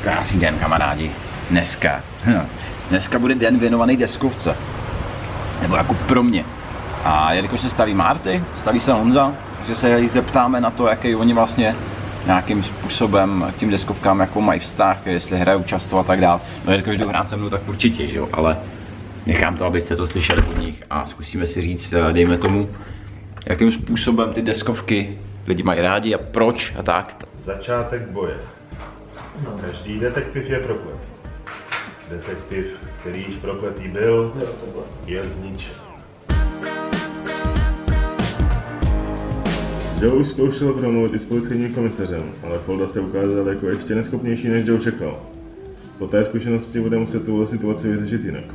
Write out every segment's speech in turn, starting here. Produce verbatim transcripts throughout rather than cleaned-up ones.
Krásný den, kamarádi. Dneska, hm, dneska bude den věnovaný deskovce. Nebo jako pro mě. A jelikož se staví Marty, staví se Honza, takže se jí zeptáme na to, jaký oni vlastně nějakým způsobem k těm deskovkám jako mají vztah, jestli hrajou často a tak dále. No jelikož jdou hrát se mnou, tak určitě, že jo, ale nechám to, abyste to slyšeli od nich a zkusíme si říct, dejme tomu, jakým způsobem ty deskovky lidi mají rádi a proč a tak. Začátek boje. Každý detektiv je prokletý. Detektiv, který již prokletý byl, je zničen. Joe zkoušel promluvit i s policejním komisařem, ale Folda se ukázal jako ještě neschopnější, než Joe čekal. Po té zkušenosti bude muset tuhle situaci vyřešit jinak.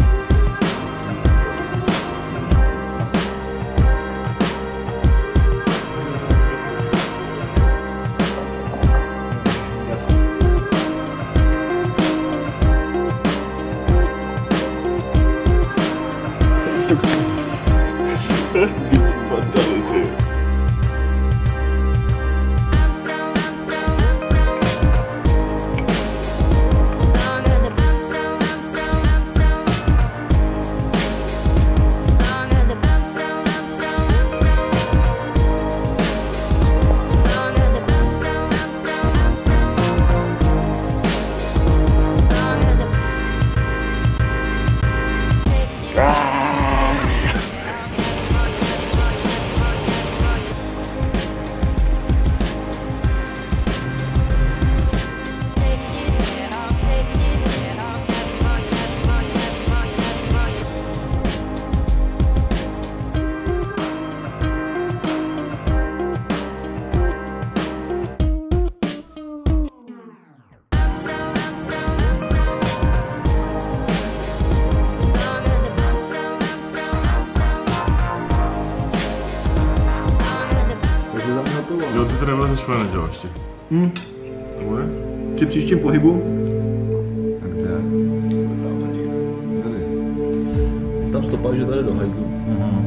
Jo, ty to nebylo zašlené, jo, ještě. Hm. Nebude? Při příštím pohybu. Tak kde? Tady. Tam stopa, že tady do hajzlu. Aha.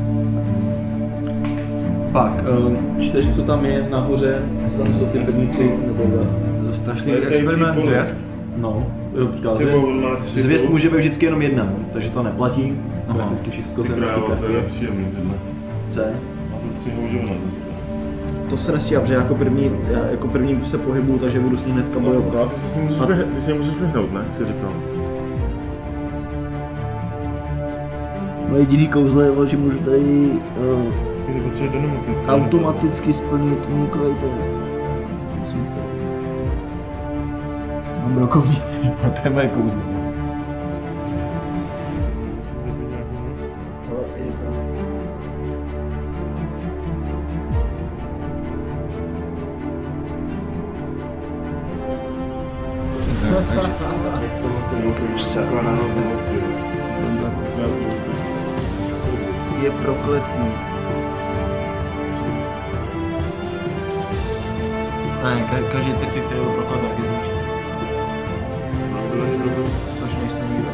Pak, um, čteš, co tam je nahoře, co tam jsou ty první tři, nebo dva. Strašný experiment, zvěst. No, jo, počká, zvěst. Zvěst může být vždycky jenom jedna, takže to neplatí. Prakticky všechno ten králo, to je nepříjemný tohle. Co? Má to tři houžovna zase. To se nestíhá, protože jako první, já jako první se pohybuju, takže budu s ním hnedka bojovat. No, ty si můžeš, a... ty si můžeš vyhnout, ne? Jsi říkal. Moje jediný kouzlo je, že můžu tady uh, automaticky splnit unikový test. Super. Mám brokovnici a to je moje kouzlo. Je prokletný. Ne, ka každý teď, který je prokletný, taky zničí. Což nejsme nikdo.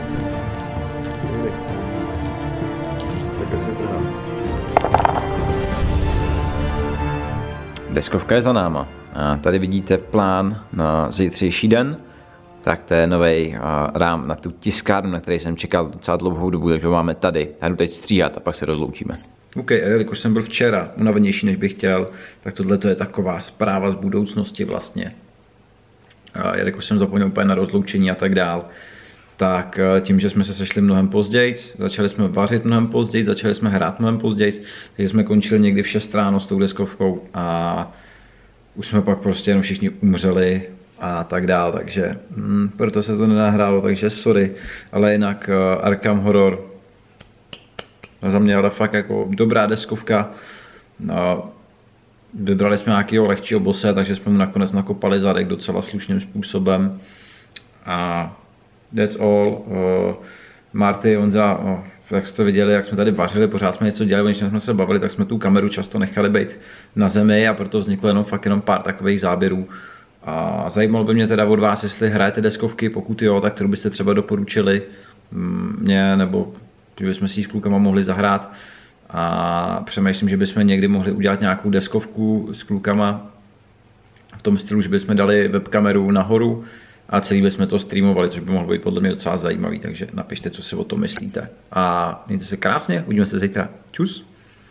Deskovka je za náma. A tady vidíte plán na zítřejší den. Tak to je nový rám na tu tiskárnu, na který jsem čekal docela dlouhou dobu, takže ho máme tady. Já jdu teď stříhat a pak se rozloučíme. OK, a jelikož jsem byl včera unavenější, než bych chtěl, tak tohle je taková zpráva z budoucnosti vlastně. A jelikož jsem zapomněl úplně na rozloučení a tak dál, tak tím, že jsme se sešli mnohem později, začali jsme vařit mnohem později, začali jsme hrát mnohem později, takže jsme končili někdy v šest ráno s tou deskovkou a už jsme pak prostě jenom všichni umřeli a tak dál, takže hm, proto se to nenahrálo, takže sorry, ale jinak uh, Arkham Horror za mě ale fakt jako dobrá deskovka. No, vybrali jsme nějakého lehčího bose, takže jsme mu nakonec nakopali zadek docela slušným způsobem a that's all. Uh, Marty, Honza, uh, jak jste viděli, jak jsme tady vařili, pořád jsme něco dělali, když jsme se bavili, tak jsme tu kameru často nechali být na zemi a proto vzniklo jenom fakt jenom pár takových záběrů. A zajímalo by mě teda od vás, jestli hrajete deskovky, pokud jo, tak kterou byste třeba doporučili mě, nebo že bychom si ji s klukama mohli zahrát. A přemýšlím, že bychom někdy mohli udělat nějakou deskovku s klukama v tom stylu, že bychom dali webkameru nahoru a celý bychom to streamovali, což by mohlo být podle mě docela zajímavý, takže napište, co si o tom myslíte. A mějte se krásně, uvidíme se zítra. Čus!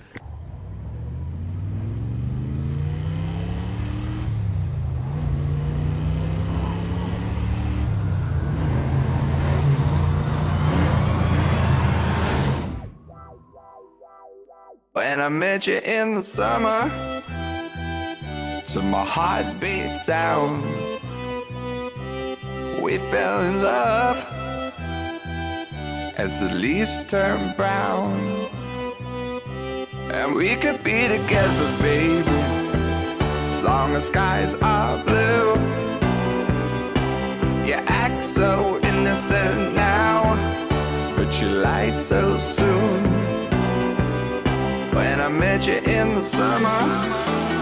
When I met you in the summer, to my heartbeat sound, we fell in love as the leaves turn brown. And we could be together, baby, as long as skies are blue. You act so innocent now, but you lied so soon. When I met you in the summer,